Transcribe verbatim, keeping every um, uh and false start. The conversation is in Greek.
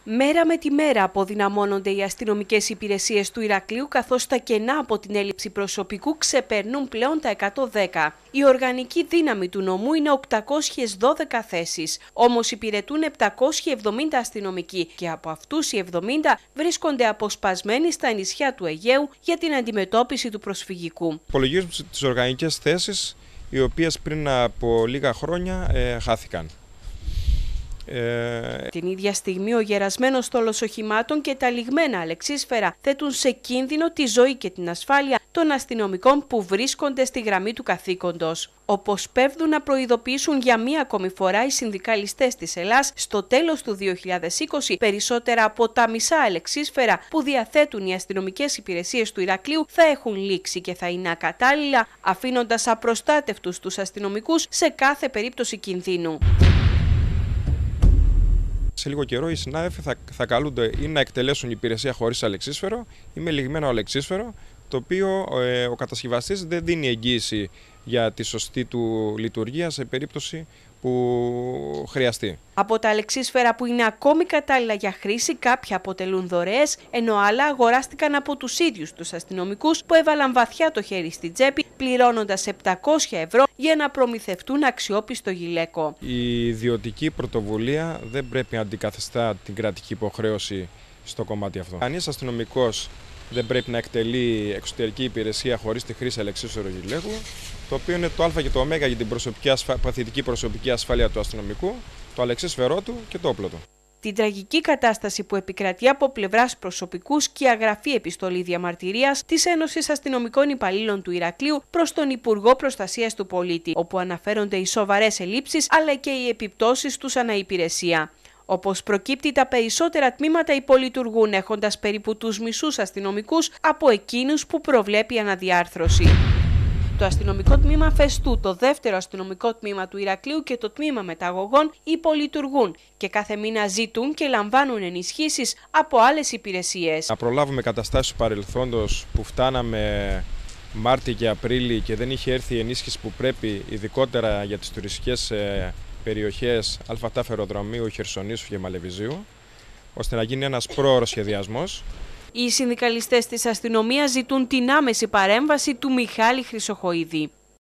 Μέρα με τη μέρα αποδυναμώνονται οι αστυνομικές υπηρεσίες του Ηρακλείου, καθώς τα κενά από την έλλειψη προσωπικού ξεπερνούν πλέον τα εκατόν δέκα. Η οργανική δύναμη του νομού είναι οκτακόσιες δώδεκα θέσεις, όμως υπηρετούν επτακόσιοι εβδομήντα αστυνομικοί και από αυτούς οι εβδομήντα βρίσκονται αποσπασμένοι στα νησιά του Αιγαίου για την αντιμετώπιση του προσφυγικού. Υπολογίζουμε τις οργανικές θέσεις, οι οποίες πριν από λίγα χρόνια ε, χάθηκαν. Ε... Την ίδια στιγμή ο γερασμένος στόλος οχημάτων και τα λιγμένα αλεξίσφαιρα θέτουν σε κίνδυνο τη ζωή και την ασφάλεια των αστυνομικών που βρίσκονται στη γραμμή του καθήκοντος. Όπως πέφτουν να προειδοποιήσουν για μία ακόμη φορά οι συνδικαλιστές της Ελλάς, στο τέλος του δύο χιλιάδες είκοσι περισσότερα από τα μισά αλεξίσφαιρα που διαθέτουν οι αστυνομικές υπηρεσίες του Ηρακλείου θα έχουν λήξει και θα είναι ακατάλληλα, αφήνοντας απροστάτευτους τους αστυνομικούς σε κάθε περίπτωση κινδύνου. Σε λίγο καιρό οι συνάδελφοι θα, θα καλούνται ή να εκτελέσουν υπηρεσία χωρίς αλεξίσφαιρο ή με λιγμένο αλεξίσφαιρο, το οποίο ε, ο κατασκευαστής δεν δίνει εγγύηση για τη σωστή του λειτουργία σε περίπτωση που χρειαστεί. Από τα αλεξίσφαιρα που είναι ακόμη κατάλληλα για χρήση, κάποια αποτελούν δωρεές, ενώ άλλα αγοράστηκαν από τους ίδιους τους αστυνομικούς που έβαλαν βαθιά το χέρι στην τσέπη, πληρώνοντας επτακόσια ευρώ για να προμηθευτούν αξιόπιστο γυλαίκο. Η ιδιωτική πρωτοβουλία δεν πρέπει να αντικαθιστά την κρατική υποχρέωση στο κομμάτι αυτό. Κανείς αστυνομικός δεν πρέπει να εκτελεί εξωτερική υπηρεσία χωρίς τη χρήση αλεξίσφαιρου γυλαίκου, το οποίο είναι το α και το ω για την προσωπική ασφα... παθητική προσωπική ασφάλεια του αστυνομικού, το αλεξίσφαιρό του και το όπλο του. Την τραγική κατάσταση που επικρατεί από πλευράς προσωπικού σκιαγραφεί επιστολή διαμαρτυρίας της Ένωσης Αστυνομικών Υπαλλήλων του Ηρακλείου προς τον Υπουργό Προστασίας του Πολίτη, όπου αναφέρονται οι σοβαρές ελλείψεις αλλά και οι επιπτώσεις τους ανά υπηρεσία. Όπως προκύπτει, τα περισσότερα τμήματα υπολειτουργούν, έχοντας περίπου τους μισούς αστυνομικούς από εκείνους που προβλέπει η αναδιάρθρωση. Το αστυνομικό τμήμα Φεστού, το δεύτερο αστυνομικό τμήμα του Ηρακλείου και το τμήμα μεταγωγών υπολειτουργούν και κάθε μήνα ζητούν και λαμβάνουν ενισχύσεις από άλλες υπηρεσίες. Να προλάβουμε καταστάσεις του παρελθόντος που φτάναμε Μάρτιο και Απρίλιο και δεν είχε έρθει η ενίσχυση που πρέπει, ειδικότερα για τις τουριστικές περιοχές Αλφατάφ αεροδρομίου, Χερσονήσου και Μαλεβιζίου, ώστε να γίνει ένας πρόωρος σχεδιασμός. Οι συνδικαλιστές της αστυνομίας ζητούν την άμεση παρέμβαση του Μιχάλη Χρυσοχοΐδη.